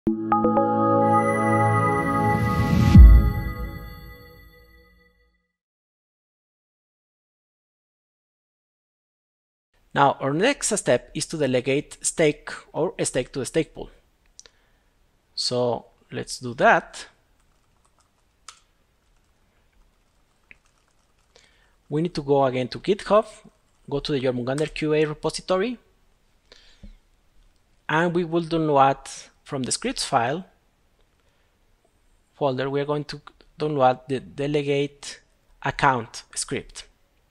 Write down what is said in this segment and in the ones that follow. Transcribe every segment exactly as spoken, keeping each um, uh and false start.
Now our next step is to delegate stake or stake to the stake pool. So let's do that. We need to go again to GitHub, go to the Jormungandr Q A repository, and we will download from the scripts file folder, we are going to download the delegate account script.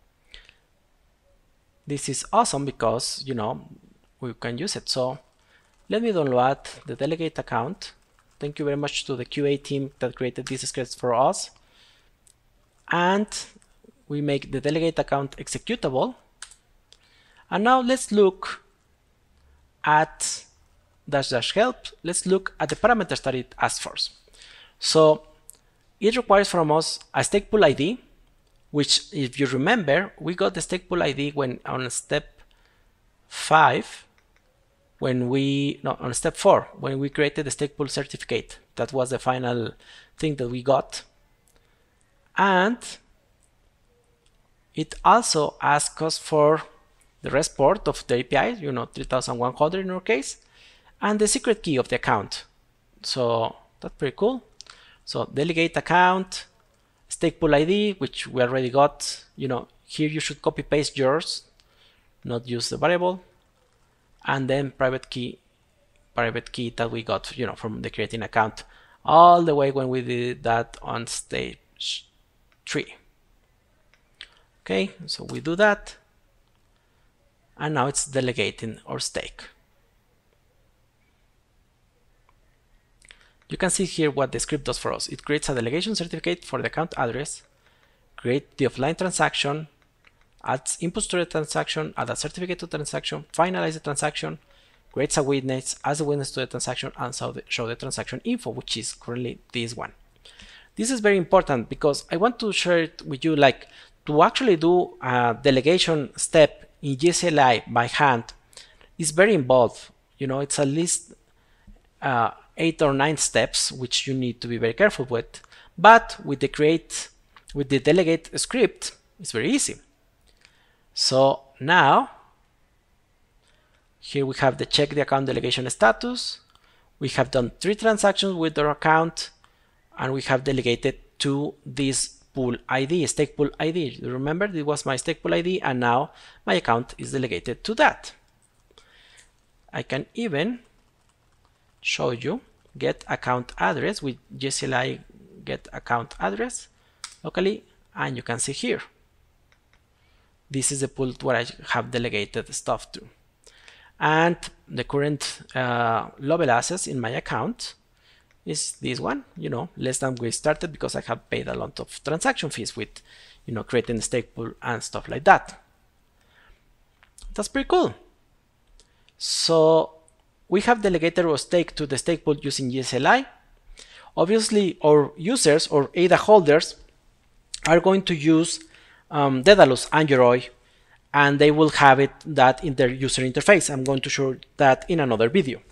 This is awesome because, you know, we can use it. So let me download the delegate account. Thank you very much to the Q A team that created these scripts for us. And we make the delegate account executable. And now let's look at dash dash help. Let's look at the parameters that it asks for. So it requires from us a stake pool I D, which, if you remember, we got the stake pool I D when on step five, when we, no, on step four, when we created the stake pool certificate. That was the final thing that we got. And it also asks us for the REST port of the A P I, you know, three thousand one hundred in our case, and the secret key of the account. So that's pretty cool. So delegate account, stake pool I D, which we already got. You know, here you should copy paste yours, not use the variable, and then private key, private key that we got, you know, from the creating account, all the way when we did that on stage three. Okay, so we do that, and now it's delegating our stake. You can see here what the script does for us. It creates a delegation certificate for the account address, create the offline transaction, adds inputs to the transaction, add a certificate to the transaction, finalize the transaction, creates a witness, adds a witness to the transaction, and so the, show the transaction info, which is currently this one. This is very important because I want to share it with you. Like, to actually do a delegation step in G S L I by hand is very involved. You know, it's at least uh, eight or nine steps, which you need to be very careful with. But with the create, with the delegate script, it's very easy. So now, here we have the check the account delegation status. We have done three transactions with our account, and we have delegated to this pool I D, stake pool I D. Remember, this was my stake pool I D, and now my account is delegated to that. I can even show you get account address with G S L I get account address locally, and you can see here. This is the pool where I have delegated stuff to. And the current uh, level assets in my account is this one, you know, less than we started because I have paid a lot of transaction fees with, you know, creating the stake pool and stuff like that. That's pretty cool. So we have delegated our stake to the stake pool using G S L I. Obviously, our users or A D A holders are going to use um, Daedalus Android, and they will have it that in their user interface. I'm going to show that in another video.